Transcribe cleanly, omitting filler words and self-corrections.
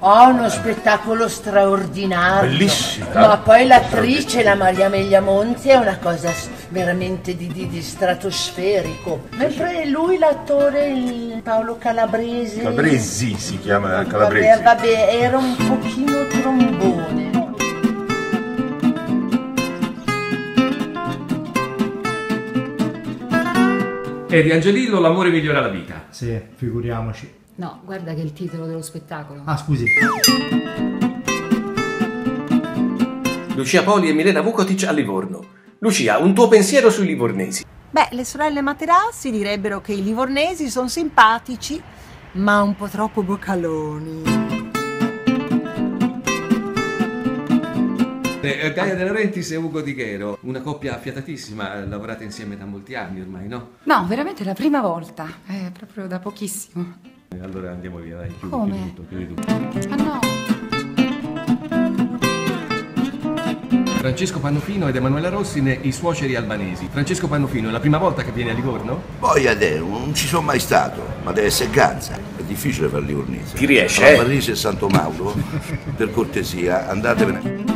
Oh, uno spettacolo straordinario. Bellissimo. Ma poi l'attrice, la Maria Amelia Monti, è una cosa veramente di stratosferico. Mentre lui, l'attore, il Paolo Calabresi. Calabresi si chiama, Calabresi. Vabbè, era un pochino trombone. Di Angelillo, L'amore migliora la vita. Sì, figuriamoci. No, guarda che è il titolo dello spettacolo. Ah, scusi. Lucia Poli e Milena Vukotic a Livorno. Lucia, un tuo pensiero sui livornesi? Beh, le sorelle Materassi direbbero che i livornesi sono simpatici, ma un po' troppo boccaloni. Gaia De Laurentiis e Ugo Di Chero, una coppia affiatatissima, lavorate insieme da molti anni ormai, no? No, veramente è la prima volta, è proprio da pochissimo. Allora andiamo via, dai, Come? chiudi tutto. Ah no! Francesco Pannofino ed Emanuela Rossi nei suoceri albanesi. Francesco Pannofino, è la prima volta che viene a Livorno? Poi non ci sono mai stato, ma deve essere ganza. È difficile far livornese. Ti riesce, Parisi e Santo Mauro, per cortesia, andatevene.